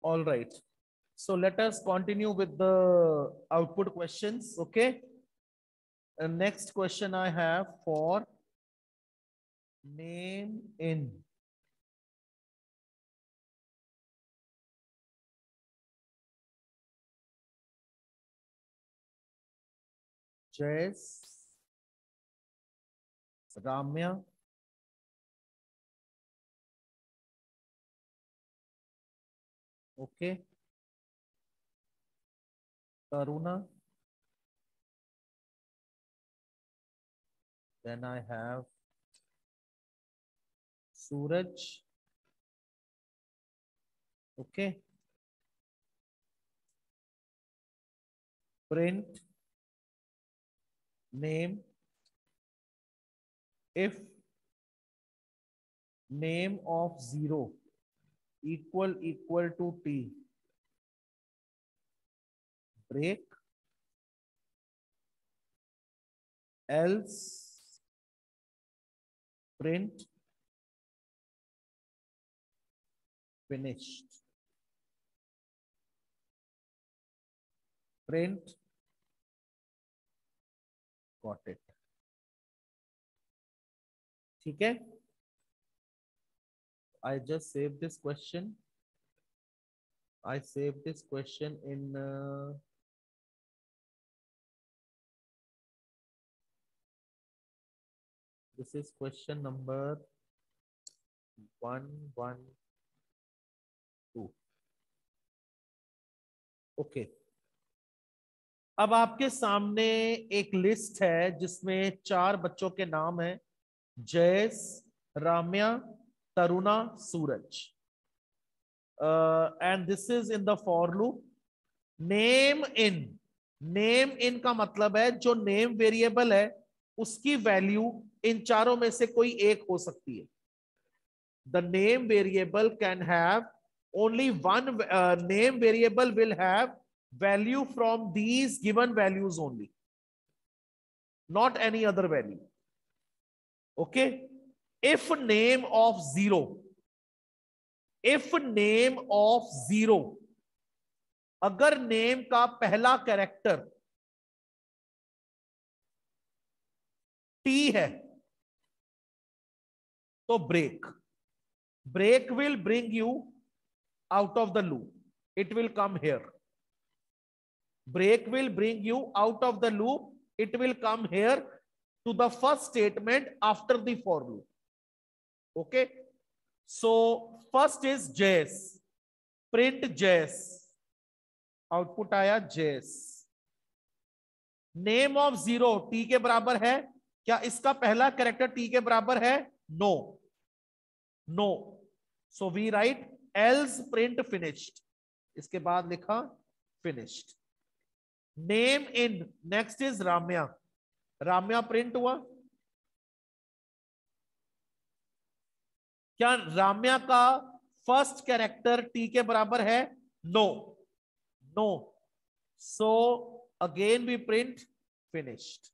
All right. So let us continue with the output questions. Okay. And next question I have for name in. Jess, Ramya, okay, Taruna, then I have Suraj, okay, print name if name of 0 equal to t, break, else print finished, print got it. ठीक है. I just saved this question. I saved this question in this is question number 112. Okay. अब आपके सामने एक list है जिसमें 4 बच्चों के नाम हैं, Jayas, Ramya, Taruna, Suraj. And this is in the for loop. Name in. Name in का मतलब है जो नेम वेरिएबल है उसकी वैल्यू इन चारों में से कोई एक हो सकती है. The name variable can have only one. Name variable will have value from these given values only, not any other value. Okay. If name of 0, if name of 0, अगर नेम का पहला कैरेक्टर टी है तो break. Break will bring you out of the loop. It will come here. Break will bring you out of the loop. It will come here to the first statement after the for loop. Okay. So first is Jess. Print Jess. Output आया Jess. Name of 0 t के बराबर है. क्या इसका पहला character t के बराबर है? No. No. So we write else print finished. इसके बाद लिखा finished. Name in. Next is Ramya. Ramya print हुआ. क्या राम्या का फर्स्ट कैरेक्टर टी के बराबर है? No. No. So again we print finished.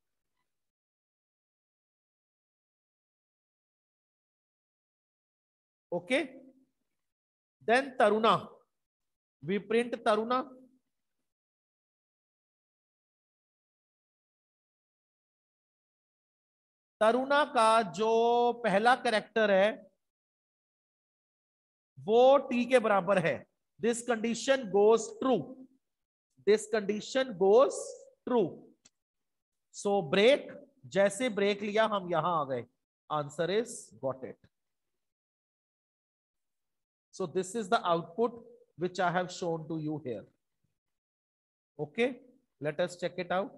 Okay. Then Taruna. We print Taruna. Taruna का जो पहला कैरेक्टर है वो टी के बराबर है. This condition goes true. This condition goes true. So break. जैसे ब्रेक लिया हम यहां आ गए. Answer is got it. So this is the output which I have shown to you here. Okay, let us check it out.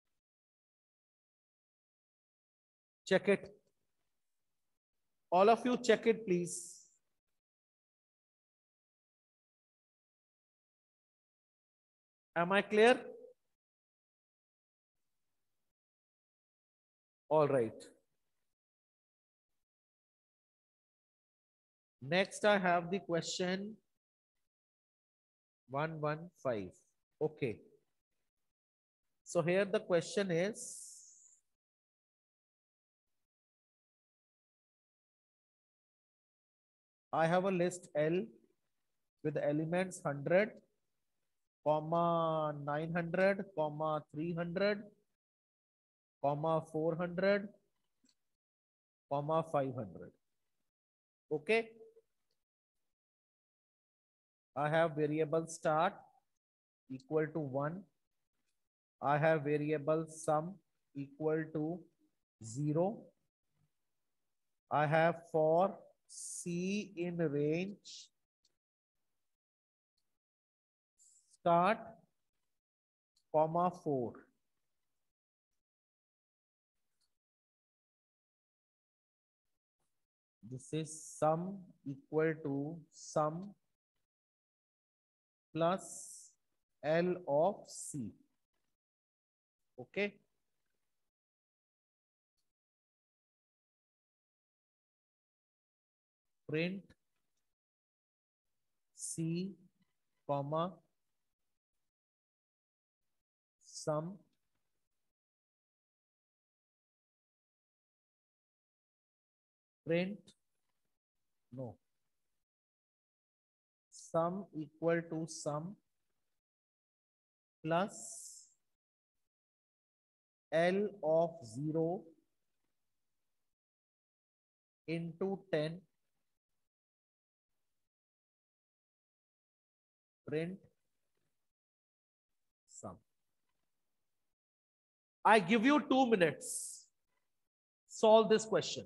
Check it. All of you check it, please. Am I clear? All right. Next, I have the question 115. Okay. So here the question is, I have a list L. with elements 100, 900, 300, 400, 500. Okay. I have variable start equal to 1. I have variable sum equal to 0. I have for C in range start, 4. This is sum equal to sum plus L of C. Okay. Print C, comma, sum print no sum equal to sum plus L of 0 into 10 print sum. I give you 2 minutes. Solve this question.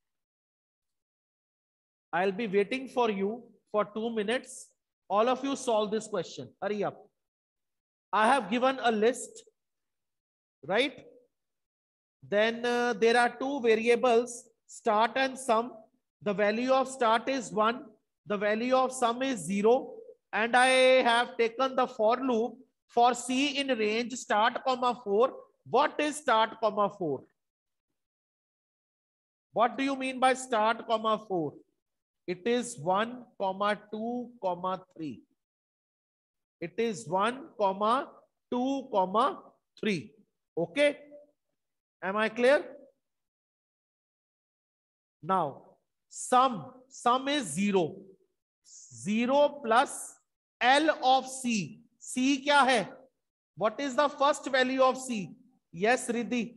I'll be waiting for you for 2 minutes. All of you solve this question. Hurry up. I have given a list, right? Then there are 2 variables, start and sum. The value of start is 1. The value of sum is 0. And I have taken the for loop for C in range start, 4. What is start, 4? What do you mean by start, 4? It is 1, 2, 3. It is 1, 2, 3. Okay. Am I clear? Now, sum is 0. 0 plus L of C. C क्या है? What is the first value of C? Yes, Riddhi.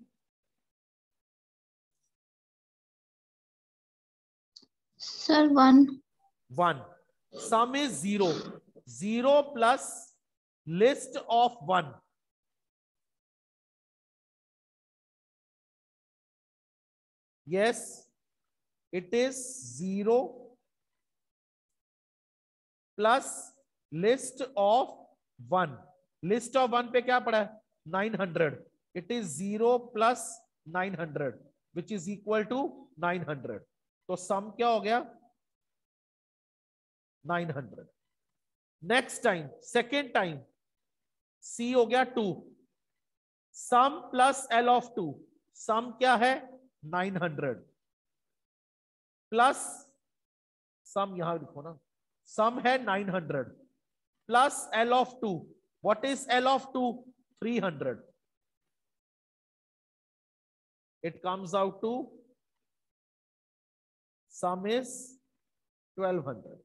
Sir, 1. 1. Sum is 0. 0 plus list of 1. Yes, it is 0 plus list of 1. List of 1 पे क्या पड़ा है? 900. It is 0 plus 900, which is equal to 900. तो sum क्या हो गया? 900. Next time, second time, C हो गया 2. Sum plus L of 2. Sum क्या है? 900 प्लस सम यहां लिखो ना, सम है 900 plus L of 2. What is L of 2? 300. It comes out to sum is 1200.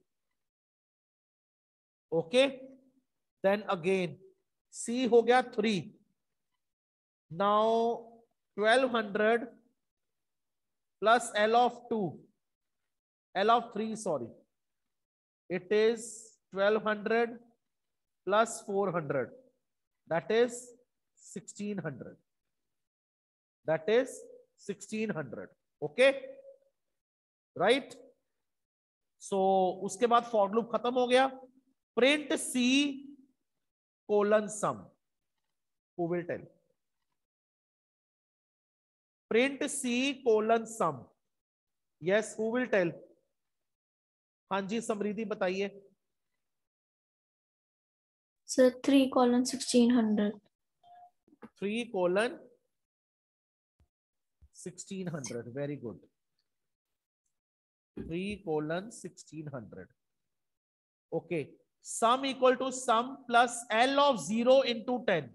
Okay. Then again C हो गया 3. Now 1200 plus L of 2, L of 3, sorry. It is 1200 plus 400. That is 1600. That is 1600. Okay. Right. So उसके बाद for loop खत्म हो गया. Print C colon sum. Who will tell? Print C colon sum. Yes, who will tell? हाँ जी समृद्धि बताइए. Sir, 3 colon 1600. 3 colon 1600. Very good. 3 colon 1600. Okay. Sum equal to sum plus L of 0 into 10.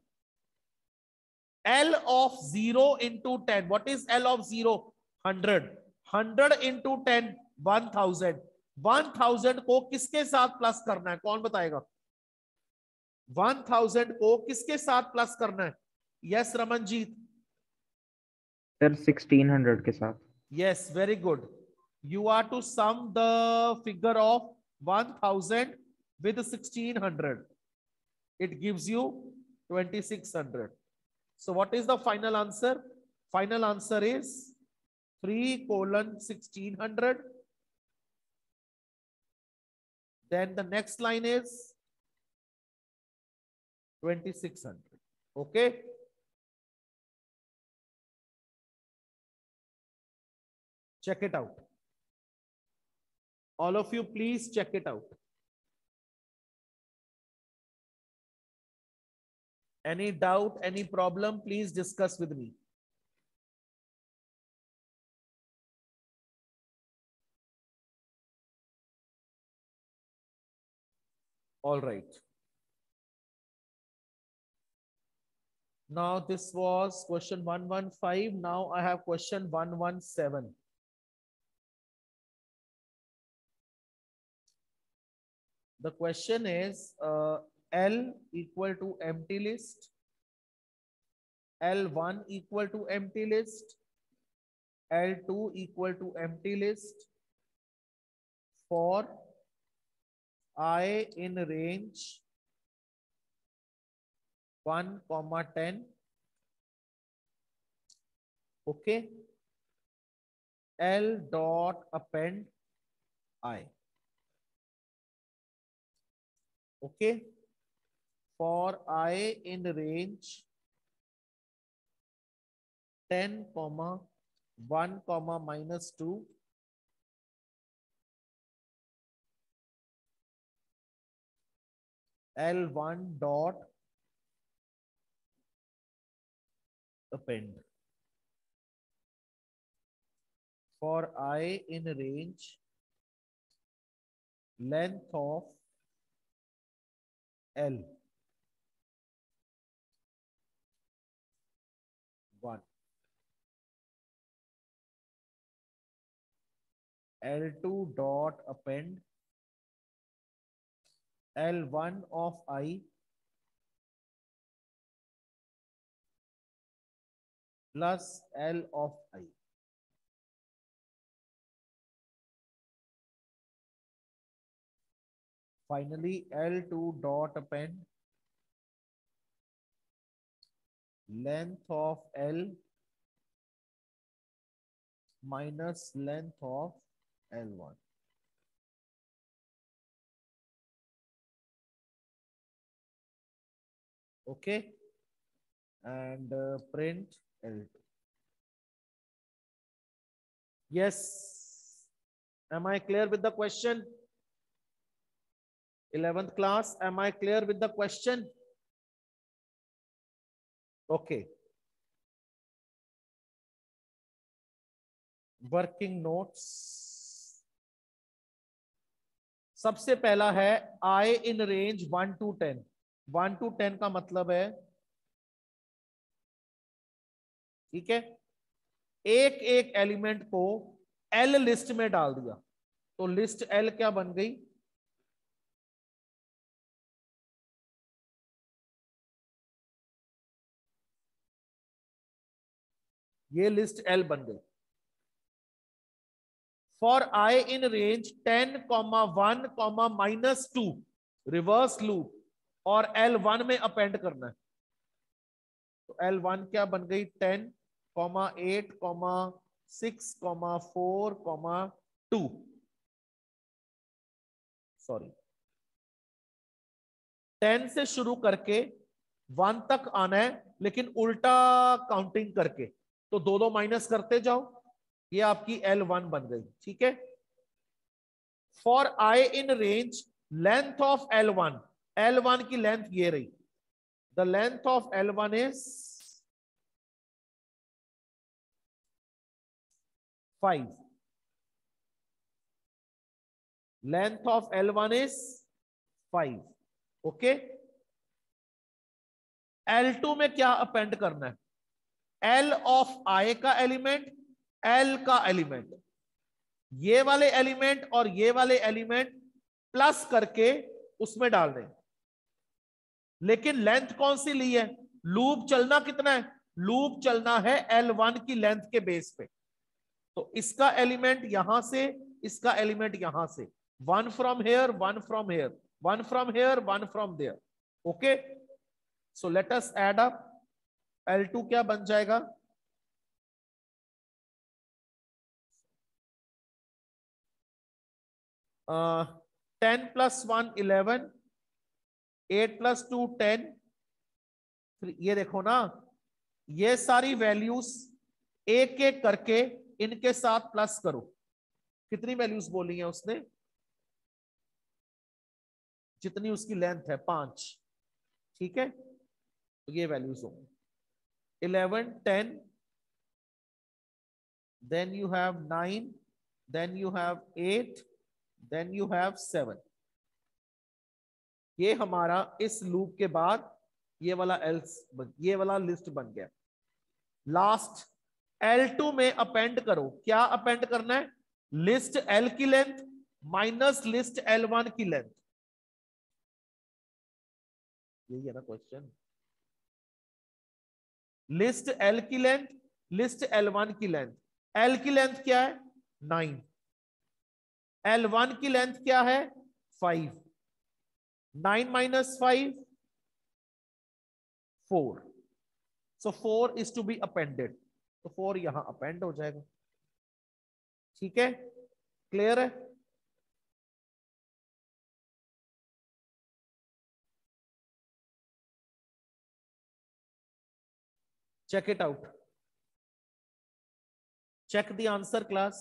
L of 0 into 10. What is L of 0? 100. 100 into 10, 1000. 1000 को किसके साथ plus करना है, कौन बताएगा? 1000 को किसके साथ प्लस करना है? यस रमनजीत। सर 1600 के साथ। Yes, very good. You are to sum the figure of 1000 with 1600. It gives you 2600. So what is the final answer? Final answer is 3:1600. Then the next line is 2600. Okay. Check it out. All of you, please check it out. Any doubt, any problem, please discuss with me. All right. Now this was question 115. Now I have question 117. The question is L equal to empty list, L1 equal to empty list, L2 equal to empty list for I in range 1, 10. Okay. L dot append I. Okay. For I in range 10, 1, -2. L1 dot append. For I in range length of L 1, L2 dot append L1 of I plus L of I. Finally, L2 dot append length of L minus length of L1. Okay. And print L2. Yes. Am I clear with the question? 11th class, am I clear with the question? Okay. Working notes. सबसे पहला है I in range 1 to 10. 1 to 10 का मतलब है, ठीक है, एक एक एलिमेंट को L लिस्ट में डाल दिया, तो लिस्ट L क्या बन गई? ये लिस्ट L बन गई. For I in range 10, 1, -2 reverse loop और L1 में अपेंड करना है, तो L1 क्या बन गई? 10, 8, 6, 4, 2. सॉरी, 10 से शुरू करके 1 तक आना है, लेकिन उल्टा काउंटिंग करके, तो दो माइनस करते जाओ, ये आपकी L1 बन गई. ठीक है. For I in range length of L1, L1 की लेंथ ये रही, the length of L1 is 5. Length of L1 is 5. Okay. L2 में क्या अपेंड करना है? L ऑफ I का एलिमेंट, L का एलिमेंट. ये वाले एलिमेंट और ये वाले एलिमेंट प्लस करके उसमें डाल दें। लेकिन लेंथ कौन सी ली है? लूप चलना कितना है? लूप चलना है L1 की लेंथ के बेस पे। तो इसका एलिमेंट यहां से, इसका एलिमेंट यहां से, one from here, one from here, one from here, one from there. Okay, so let us add up. L2 क्या बन जाएगा? 10 + 1 11, 8 + 2 10। फिर ये देखो ना, ये सारी वैल्यूज एक एक करके इनके साथ प्लस करो। कितनी वैल्यूज बोली है उसने? जितनी उसकी लेंथ है, 5। ठीक है, तो ये वैल्यूज होंगी 11 10, then you have 9, then you have 8, then you have 7। ये हमारा इस लूप के बाद ये वाला एल्स, ये वाला लिस्ट बन गया। लास्ट L2 में अपेंड करो। क्या अपेंड करना है? लिस्ट L की लेंथ माइनस लिस्ट L1 की लेंथ। यही है ना क्वेश्चन? लिस्ट L की लेंथ, लिस्ट L1 की लेंथ। L की लेंथ क्या है? 9। L1 की लेंथ क्या है? 5। 9 - 5 4। So 4 is to be appended. तो 4 यहां अपेंड हो जाएगा। ठीक है, क्लियर है? check it out, check the answer class.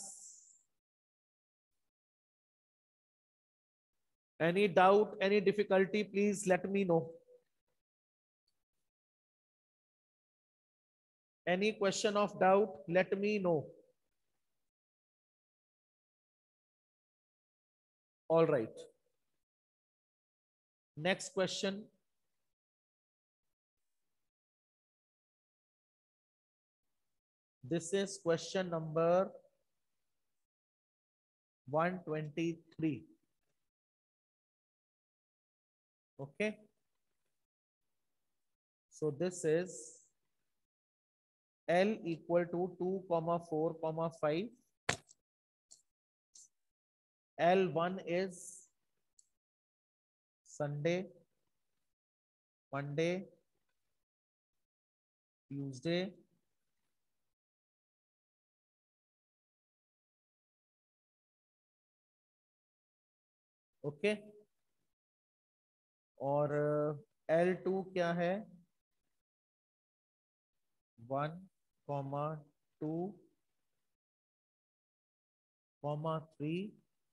Any doubt, any difficulty, please let me know. Any question of doubt, let me know. All right, next question. This is question number 123. Okay, so this is L equal to 2, 4, 5. L1 is Sunday, Monday, Tuesday, okay. और L2 क्या है? 1, 2, 3,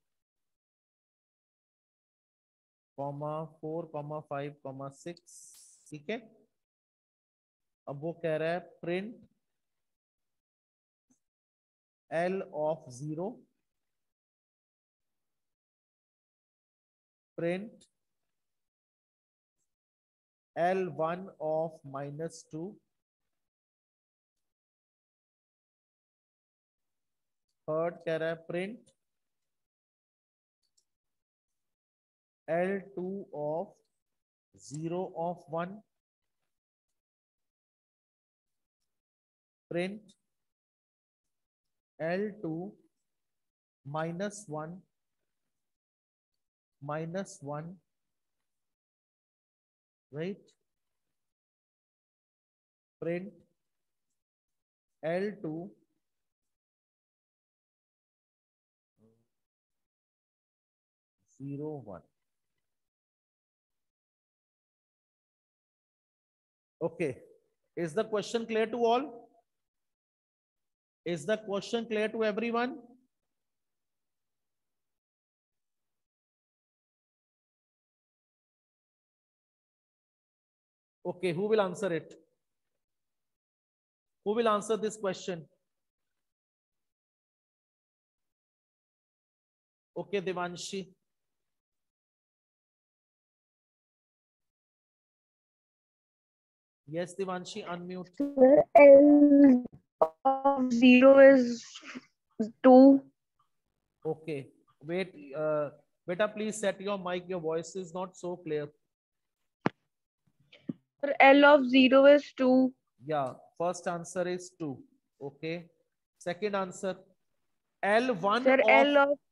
4, 5, 6। ठीक है, अब वो कह रहा है print L of 0, print L1 of -2, third कह रहा है print L2 of 0 of 1, print L2 -1 -1, right? Print L2 0 1। Okay, is the question clear to all? Is the question clear to everyone? Okay, who will answer it? Who will answer this question? Okay, Devanshi. Yes, Devanshi, unmute. Sir, L of 0 is 2. Okay, wait, beta, please set your mic. Your voice is not so clear. Sir, L of 0 is 2. Yeah, first answer is 2. Okay. Second answer, L1 Sir, of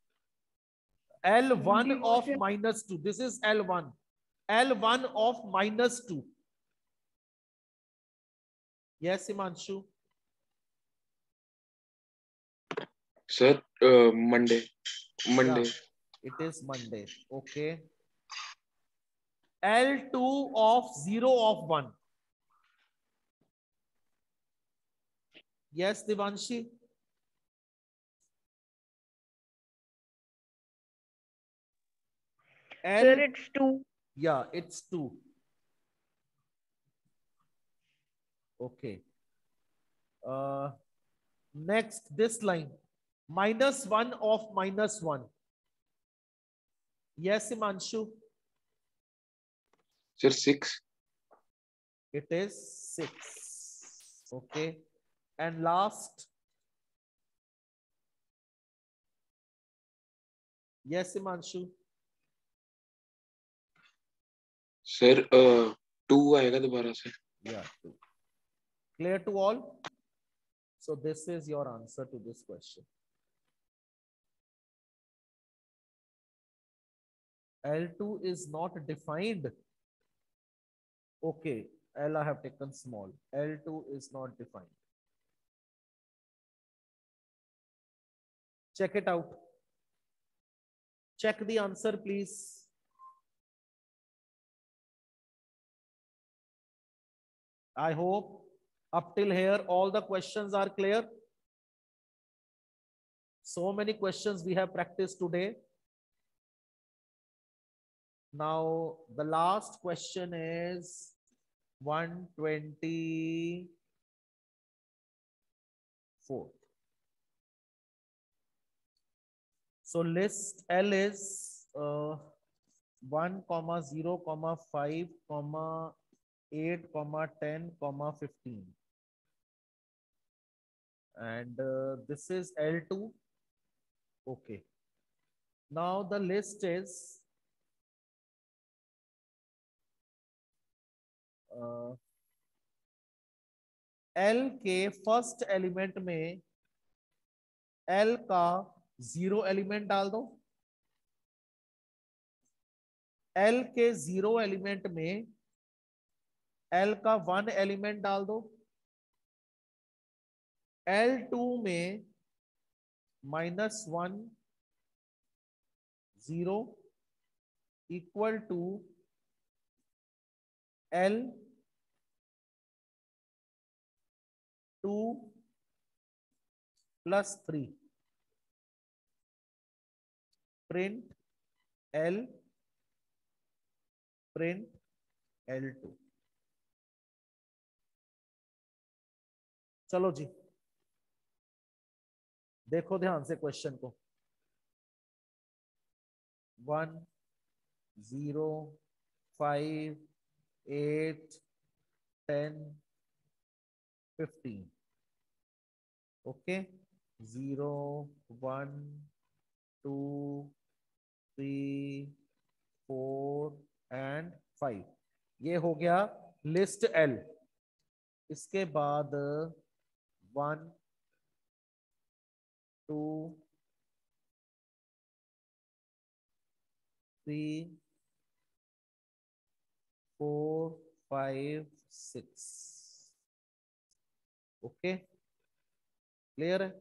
L1 of devotion. -2. This is L1. L1 of -2. Yes, Himanshu. Sir, Monday. Yeah, it is Monday. Okay. L2 of 0 of 1. Yes, Divanshi. Sir, it's 2. Yeah, it's 2. Okay. Next, this line. -1 of -1. Yes, Himanshu. Sir, 6. It is 6. Okay. And last. Yes, Himanshu. Sir, 2 आएगा दोबारा से. Yeah, 2. Clear to all? So this is your answer to this question. L2 is not defined. Okay, L I have taken small. L2 is not defined. Check it out. Check the answer, please. I hope up till here all the questions are clear. So many questions we have practiced today. Now the last question is 124. So list L is 1, 0, 5, 8, 10, 15. And this is L2. Okay. Now the list is L के first element में L का 0 element डाल दो. L के 0 element में L का 1 element डाल दो. L2 में -1 0 equal to L2 + 3. Print L print L2. चलो जी, देखो ध्यान से क्वेश्चन को. 1, 0, 5, 8, 10, 15. Okay, 0, 1, 2, 3, 4 and 5. ये हो गया लिस्ट L. इसके बाद 1, 2, 3, 4, 5, 6. ओके, क्लियर है?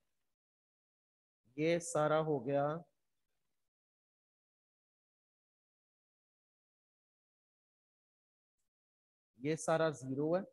ये सारा हो गया ये सारा 0 है.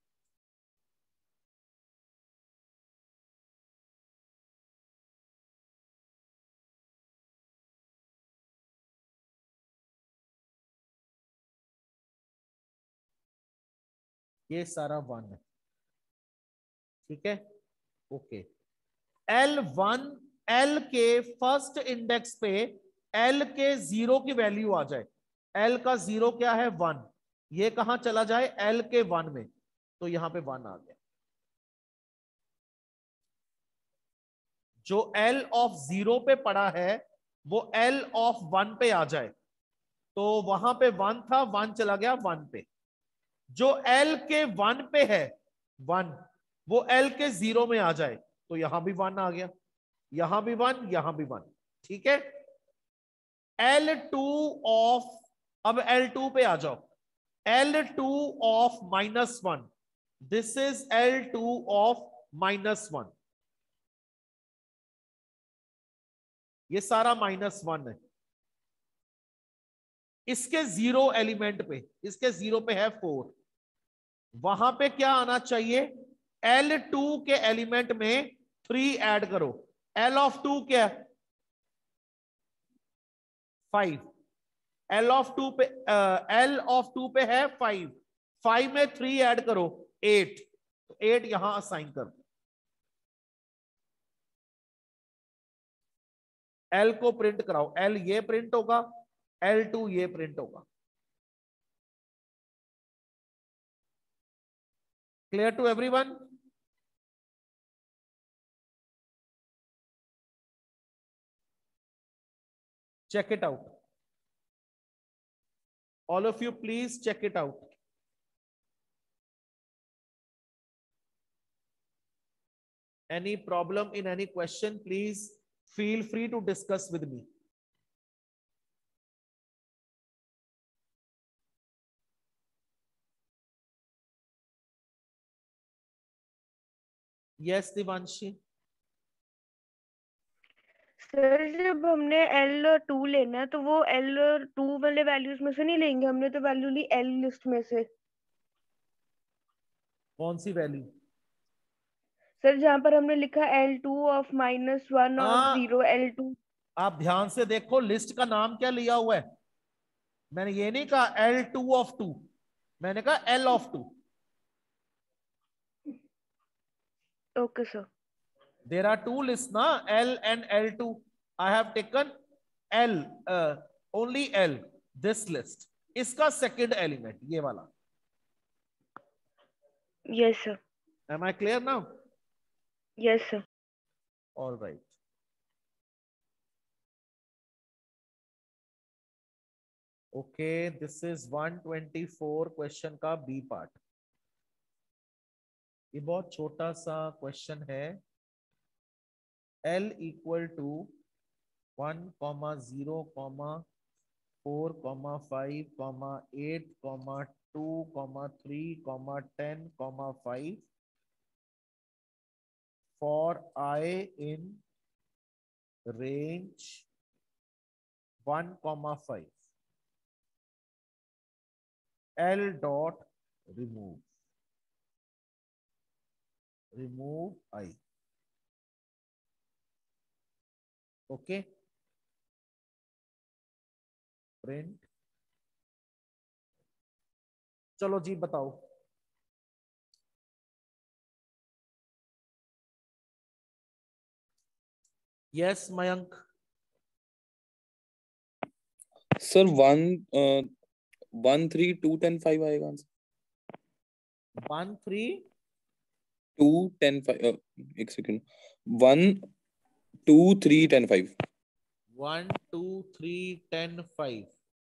ये सारा 1 है. ठीक है. ओके. L1 L के फर्स्ट इंडेक्स पे L के 0 की वैल्यू आ जाए. L का 0 क्या है? 1. ये कहां चला जाए? L के 1 में. तो यहां पे 1 आ गया. जो L ऑफ 0 पे पड़ा है वो L ऑफ 1 पे आ जाए। तो वहां पे 1 था, 1 चला गया 1 पे। जो L के 1 पे है 1, वो L के 0 में आ जाए, तो यहां भी 1 आ गया, यहां भी 1, यहां भी 1। ठीक है। L2 ऑफ, अब L2 पे आ जाओ, L2 of -1, this is L2 of -1, ये सारा -1 है। इसके 0 एलिमेंट पे, इसके 0 पे है 4, वहां पे क्या आना चाहिए? L2 के एलिमेंट में 3 ऐड करो। L ऑफ 2 क्या है? 5। L ऑफ 2 पे L ऑफ 2 पे है 5, 5 में 3 ऐड करो 8, तो 8 यहां असाइन कर दो। L को प्रिंट कराओ, L ये प्रिंट होगा, L2 ये प्रिंट होगा। Clear to everyone? check it out, all of you please check it out. Any problem in any question, please feel free to discuss with me. Yes Divanshi? Sir जब हमने L2 लेना है तो वो L2 वाले values में से नहीं लेंगे, हमने तो वैल्यू ली L लिस्ट में से। कौन सी वैल्यू? सर जहाँ पर हमने लिखा L2 ऑफ -1 ऑफ 0 L2। आप ध्यान से देखो लिस्ट का नाम क्या लिया हुआ है। मैंने ये नहीं कहा L2 ऑफ 2, मैंने कहा L of 2। Okay sir. There are 2 lists na, L and L2. I have taken L, only L, this list, इसका second element ये वाला। Yes sir. Am I clear now? Yes sir. All right. Okay, this is 124 question का B part. ये बहुत छोटा सा question है। L equal to 1, 0, 4, 5, 8, 2, 3, 10, 5 for I in range 1, 5. L dot remove I. Okay, print। चलो जी बताओ। यस मयंक। सर 1 3 2 10 5 आएगा answer. 1 3 2 10 5 एक सेकंड 1 2 3 10 5 1 2 3 10 5।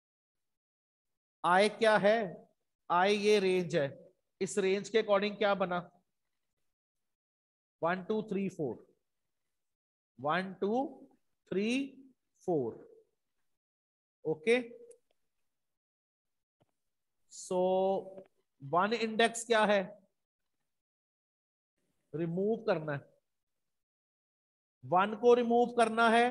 आई क्या है? आई ये रेंज है, इस रेंज के अकॉर्डिंग क्या बना? 1 2 3 4, 1 2 3 4। ओके, सो 1 इंडेक्स क्या है? रिमूव करना है, 1 को रिमूव करना है,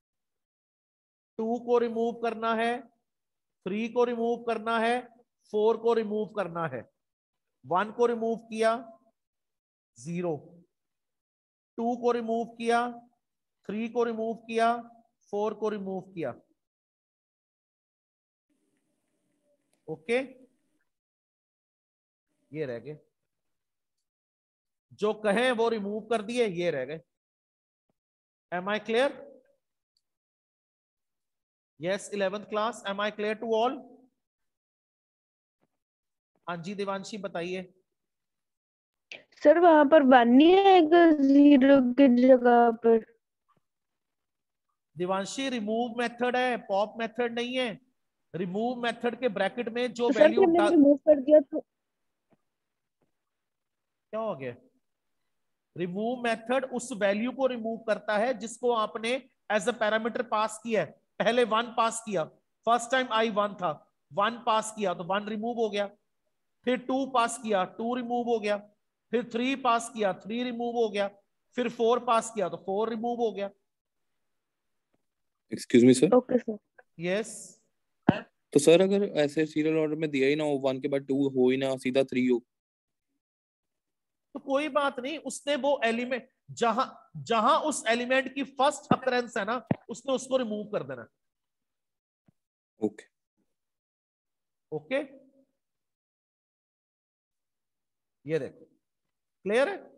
2 को रिमूव करना है, 3 को रिमूव करना है, 4 को रिमूव करना है। 1 को रिमूव किया 0, 2 को रिमूव किया, 3 को रिमूव किया, 4 को रिमूव किया। ओके, ये रह गए, जो कहें वो रिमूव कर दिए, ये रह गए। Am I clear? Yes 11th क्लास, am I clear to all? हाँ जी देवांशी बताइए। सर वहां पर 1 नहीं आएगा 0 की जगह पर? दिवांशी रिमूव मेथड है, पॉप मेथड नहीं है। रिमूव मेथड के ब्रैकेट में जो तो सर वैल्यू हमने रिमूव कर दिया तो क्या हो गया? रिमूव मेथड उस वैल्यू को रिमूव करता है जिसको आपने एज अ पैरामीटर पास किया है। पहले 1 पास किया, फर्स्ट टाइम आई 1 था, 1 पास किया तो 1 रिमूव हो गया। फिर 2 पास किया, 2 रिमूव हो गया। फिर 3 पास किया, 3 रिमूव हो गया। फिर 4 पास किया तो 4 रिमूव हो गया। Excuse me sir. Okay sir. Yes. तो सर अगर ऐसे सीरियल ऑर्डर में दिया ही ना हो, 1 के बाद 2 हो ही ना, सीधा 3 हो, तो कोई बात नहीं, उसने वो एलिमेंट जहां जहां उस एलिमेंट की फर्स्ट अकरेंस है ना, उसने उसको रिमूव कर देना। ओके। ओके, ये देखो, क्लियर है?